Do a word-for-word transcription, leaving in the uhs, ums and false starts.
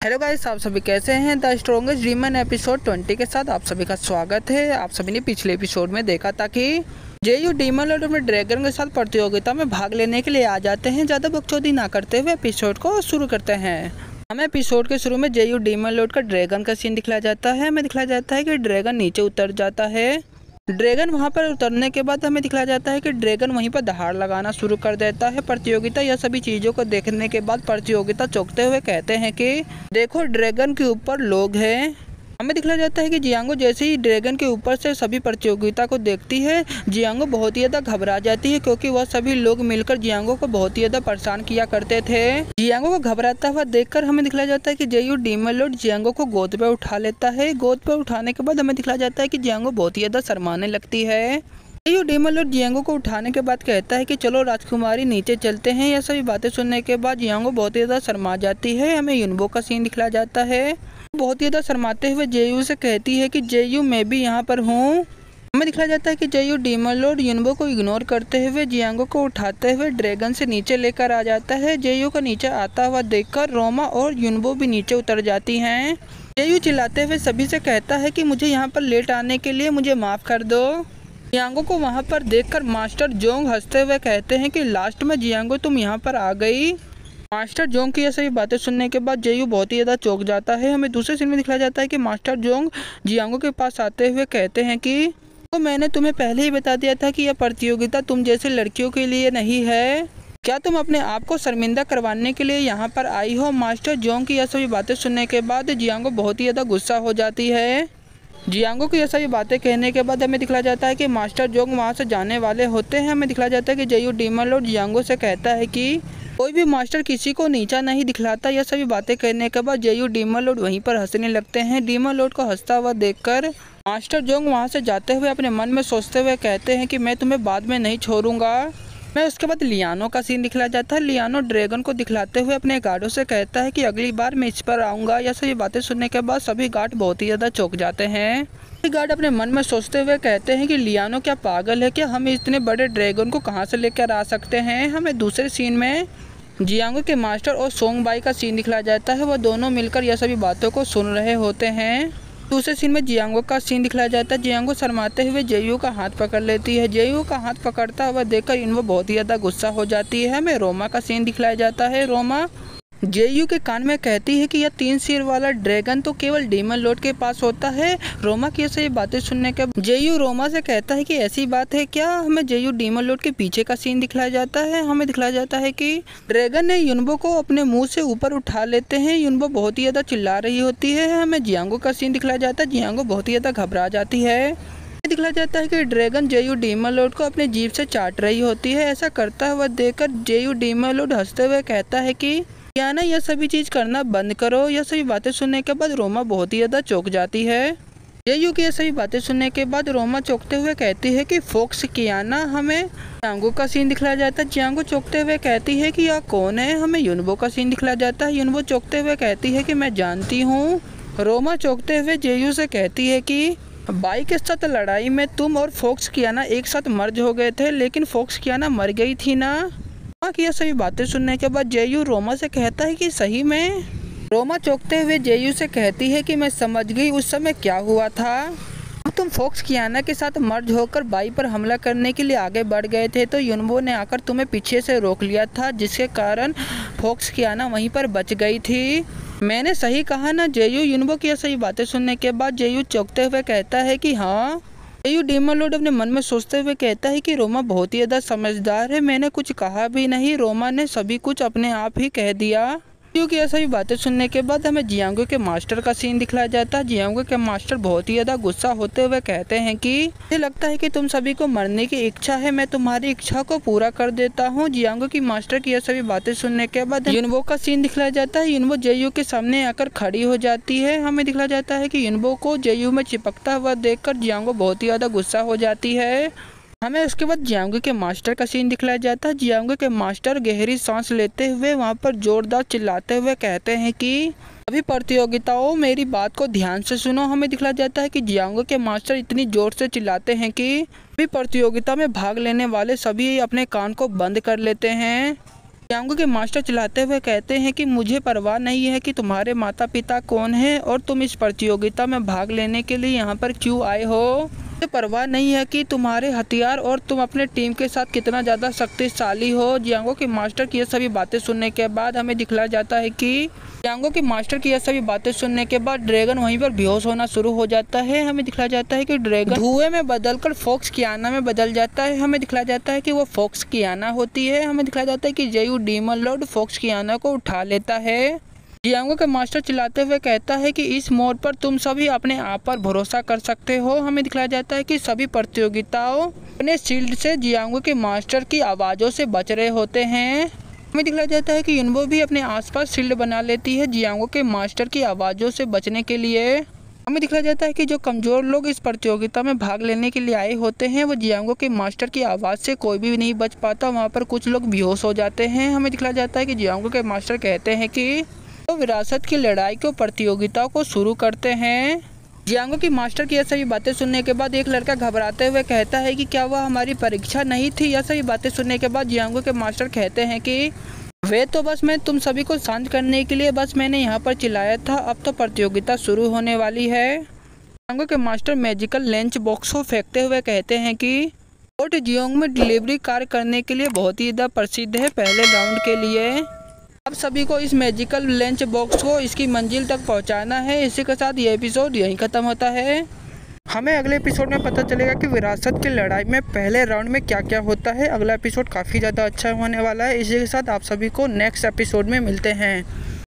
Hello guys, आप सभी कैसे हैं। The strongest dreamer episode twenty के साथ आप सभी का स्वागत है। आप सभी ने पिछले एपिसोड में देखा था कि जेयू डीमन लॉर्ड अपने ड्रैगन के साथ प्रतियोगिता में भाग लेने के लिए आ जाते हैं। ज़्यादा बकचोदी ना करते हुए एपिसोड को शुरू करते हैं। हमें एपिसोड के शुरू में जेयू डीमन लॉर्ड का ड्रैगन का सीन दिखलाया जाता है। हमें दिखलाया जाता है कि ड्रैगन नीचे उतर जाता है। ड्रैगन वहां पर उतरने के बाद हमें दिखलाया जाता है कि ड्रैगन वहीं पर दहाड़ लगाना शुरू कर देता है। प्रतियोगिता यह सभी चीज़ों को देखने के बाद प्रतियोगिता चौंकते हुए कहते हैं कि देखो, ड्रैगन के ऊपर लोग हैं। हमें दिखलाया जाता है कि जियांगो जैसे ही ड्रैगन के ऊपर से सभी प्रतियोगिता को देखती है, जियांगो बहुत ही ज़्यादा घबरा जाती है, क्योंकि वह सभी लोग मिलकर जियांगो को बहुत ही ज़्यादा परेशान किया करते थे। जियांगो को घबराता हुआ देखकर हमें दिखलाया जाता है कि जेयू डीमन लॉर्ड जियांगो को गोद पे उठा लेता है। गोद पे उठाने के बाद हमें दिखलाया जाता है कि जियांगो बहुत ही ज़्यादा शर्माने लगती है। जेयू डीमन लॉर्ड जियांगो को उठाने के बाद कहता है कि चलो राजकुमारी नीचे चलते हैं। यह सभी बातें सुनने के बाद जियांगो बहुत ही ज़्यादा शर्मा जाती है। हमें युनबो का सीन दिखलाया जाता है। बहुत ही ज़्यादा शर्माते हुए जेयू से कहती है कि जेयू, मैं भी यहाँ पर हूँ। हमें दिखाया जाता है कि जेयू डीमन लॉर्ड युनबो को इग्नोर करते हुए जियांगो को उठाते हुए ड्रैगन से नीचे लेकर आ जाता है। जेयू को नीचे आता हुआ देखकर रोमा और युनबो भी नीचे उतर जाती हैं। जेयू चिल्लाते हुए सभी से कहता है कि मुझे यहाँ पर लेट आने के लिए मुझे माफ़ कर दो। जियांगो को वहाँ पर देखकर मास्टर जोंग हंसते हुए कहते हैं कि लास्ट में जियांगो तुम यहाँ पर आ गई। मास्टर जोंग की ये सभी बातें सुनने के बाद जेयू बहुत ही ज़्यादा चौंक जाता है। हमें दूसरे सीन में दिखाया जाता है कि मास्टर जोंग जियांगो के पास आते हुए कहते हैं कि तो मैंने तुम्हें पहले ही बता दिया था कि यह प्रतियोगिता तुम जैसे लड़कियों के लिए नहीं है। क्या तुम अपने आप को शर्मिंदा करवाने के लिए यहाँ पर आई हो। मास्टर जोंग की यह सभी बातें सुनने के बाद जियांगो बहुत ही ज़्यादा गुस्सा हो जाती है। जियांगो की ये सभी बातें कहने के बाद हमें दिखलाया जाता है कि मास्टर जोंग वहाँ से जाने वाले होते हैं। हमें दिखलाया जाता है कि जेयू डीमन लॉर्ड जियांगो से कहता है कि कोई भी मास्टर किसी को नीचा नहीं दिखलाता। यह सभी बातें कहने के बाद जेयू डीमन लॉर्ड वहीं पर हंसने लगते हैं। डीमन लॉर्ड को हंसता हुआ देखकर मास्टर जोंग वहाँ से जाते हुए अपने मन में सोचते हुए कहते हैं कि मैं तुम्हें बाद में नहीं छोड़ूंगा। मैं उसके बाद लियानो का सीन दिखलाया जाता है। लियानो ड्रैगन को दिखलाते हुए अपने गार्डों से कहता है कि अगली बार मैं इस पर आऊँगा। यह सभी बातें सुनने के बाद सभी गार्ड बहुत ही ज़्यादा चौंक जाते हैं। गार्ड अपने मन में सोचते हुए कहते हैं कि लियानो क्या पागल है क्या, हम इतने बड़े ड्रैगन को कहाँ से लेकर आ सकते हैं। हमें दूसरे सीन में जियांगो के मास्टर और सोंग बाई का सीन दिखलाया जाता है। वह दोनों मिलकर यह सभी बातों को सुन रहे होते हैं। दूसरे सीन में जियांगो का सीन दिखलाया जाता है। जियांगो शर्माते हुए जेयू का हाथ पकड़ लेती है। जेयू का हाथ पकड़ता हुआ देखकर इनको बहुत ही ज़्यादा गुस्सा हो जाती है। हमें रोमा का सीन दिखलाया जाता है। रोमा जेयू के कान में कहती है कि यह तीन सिर वाला ड्रैगन तो केवल डीमन लॉर्ड के पास होता है। रोमा की ऐसी बातें सुनने के जेयू रोमा से कहता है कि ऐसी बात है क्या। हमें जेयू डीमन लॉर्ड के पीछे का सीन दिखलाया जाता है। हमें दिखलाया जाता है कि ड्रैगन ने युनबो को अपने मुंह से ऊपर उठा लेते हैं। युनबो बहुत ही ज्यादा चिल्ला रही होती है। हमें जियांगो का सीन दिखलाया जाता है। जियांगो बहुत ही ज्यादा घबरा जाती है। दिखलाया जाता है कि ड्रैगन जेयू डीमन लॉर्ड को अपने जीभ से चाट रही होती है। ऐसा करता हुआ देखकर जेयू डीमन लॉर्ड हंसते हुए कहता है कि क्या ना यह सभी चीज़ करना बंद करो। यह सभी बातें सुनने के बाद रोमा बहुत ही ज़्यादा चौंक जाती है। जेयू की यह सभी बातें सुनने के बाद रोमा चौंकते हुए कहती है कि फोक्स कियाना। हमें जियांगो का सीन दिखलाया जाता है। जियांगो चौंकते हुए कहती है कि यह कौन है। हमें युनबो का सीन दिखलाया जाता है। युनबो चौंकते हुए कहती है कि मैं जानती हूँ। रोमा चौंकते हुए जेयू से कहती है कि बाई के साथ लड़ाई में तुम और फोक्स कियाना एक साथ मर्ज हो गए थे, लेकिन फोक्स कियाना मर गई थी ना। रोमा की यह सभी बातें सुनने के बाद जेयू रोमा से कहता है कि सही में। रोमा चौंकते हुए जेयू से कहती है कि मैं समझ गई उस समय क्या हुआ था। तुम फोक्स कियाना के साथ मर्ज होकर बाई पर हमला करने के लिए आगे बढ़ गए थे, तो युनबो ने आकर तुम्हें पीछे से रोक लिया था, जिसके कारण फोक्स कियाना वहीं पर बच गई थी। मैंने सही कहा ना जेयू। युनबो की यह सही बातें सुनने के बाद जेयू चौंकते हुए कहता है कि हाँ। जेयू डीमन लॉर्ड अपने मन में सोचते हुए कहता है कि रोमा बहुत ही ज़्यादा समझदार है। मैंने कुछ कहा भी नहीं, रोमा ने सभी कुछ अपने आप ही कह दिया। क्योंकि ऐसा भी बातें सुनने के बाद हमें जियांगो के मास्टर का सीन दिखलाया जाता है। जियांगो के मास्टर बहुत ही ज़्यादा गुस्सा होते हुए कहते हैं कि मुझे लगता है कि तुम सभी को मरने की इच्छा है, मैं तुम्हारी इच्छा को पूरा कर देता हूँ। जियांगो की मास्टर की यह सभी बातें सुनने के बाद युनबो का सीन दिखलाया जाता है। युनबो जेयू के सामने आकर खड़ी हो जाती है। हमें दिखलाया जाता है कि युनबो को जेयू में चिपकता हुआ देखकर जियांगो बहुत ही ज़्यादा गुस्सा हो जाती है। हमें उसके बाद जियांगो के मास्टर का सीन दिखलाया जाता है। जियांगो के मास्टर गहरी सांस लेते हुए वहाँ पर जोरदार चिल्लाते हुए कहते हैं कि अभी प्रतियोगिताओं मेरी बात को ध्यान से सुनो। हमें दिखलाया जाता है कि जियांगो के मास्टर इतनी जोर से चिल्लाते हैं कि अभी प्रतियोगिता में भाग लेने वाले सभी अपने कान को बंद कर लेते हैं। जियांगो के मास्टर चिल्लाते हुए कहते हैं कि मुझे परवाह नहीं है कि तुम्हारे माता पिता कौन हैं और तुम इस प्रतियोगिता में भाग लेने के लिए यहाँ पर क्यों आए हो। मुझे परवाह नहीं है कि तुम्हारे हथियार और तुम अपने टीम के साथ कितना ज़्यादा शक्तिशाली हो। जियांगो के मास्टर की ये सभी बातें सुनने के बाद हमें दिखलाया जाता है कि जियांगो के मास्टर की ये सभी बातें सुनने के बाद ड्रैगन वहीं पर बेहोश होना शुरू हो जाता है। हमें दिखलाया जाता है कि ड्रैगन धुएं में बदलकर फॉक्स कियाना में बदल जाता है। हमें दिखलाया जाता है कि वो फॉक्स कियाना होती है। हमें दिखलाया जाता है कि जेयू डीमन लॉर्ड फॉक्स कियाना को उठा लेता है। जियांगो के मास्टर चिल्लाते हुए कहता है कि इस मोड़ पर तुम सभी अपने आप पर भरोसा कर सकते हो। हमें दिखलाया जाता है कि सभी प्रतियोगिताओं अपने शील्ड से जियांगो के मास्टर की आवाज़ों से बच रहे होते हैं। हमें दिखलाया जाता है कि युनबो भी अपने आसपास शील्ड बना लेती है जियांगो के मास्टर की आवाज़ों से बचने के लिए। हमें दिखलाया जाता है कि जो कमज़ोर लोग इस प्रतियोगिता में भाग लेने के लिए आए होते हैं वो जियांगो के मास्टर की आवाज़ से कोई भी नहीं बच पाता। वहाँ पर कुछ लोग बेहोश हो जाते हैं। हमें दिखलाया जाता है कि जियांगो के मास्टर कहते हैं कि तो विरासत की लड़ाई को प्रतियोगिता को शुरू करते हैं। जियांगो की मास्टर की यह सभी बातें सुनने के बाद एक लड़का घबराते हुए कहता है कि क्या वह हमारी परीक्षा नहीं थी। यह सभी बातें सुनने के बाद जियांगो के मास्टर कहते हैं कि वे तो बस मैं तुम सभी को शांत करने के लिए बस मैंने यहाँ पर चिल्लाया था, अब तो प्रतियोगिता शुरू होने वाली है। जियांगो के मास्टर मैजिकल लंच बॉक्स को फेंकते हुए कहते हैं कि फोर्ट जियोंग में डिलीवरी कार्य करने के लिए बहुत ही ज़्यादा प्रसिद्ध है। पहले राउंड के लिए अब सभी को इस मैजिकल लंच बॉक्स को इसकी मंजिल तक पहुंचाना है। इसी के साथ ये एपिसोड यहीं ख़त्म होता है। हमें अगले एपिसोड में पता चलेगा कि विरासत की लड़ाई में पहले राउंड में क्या क्या होता है। अगला एपिसोड काफ़ी ज़्यादा अच्छा होने वाला है। इसी के साथ आप सभी को नेक्स्ट एपिसोड में मिलते हैं।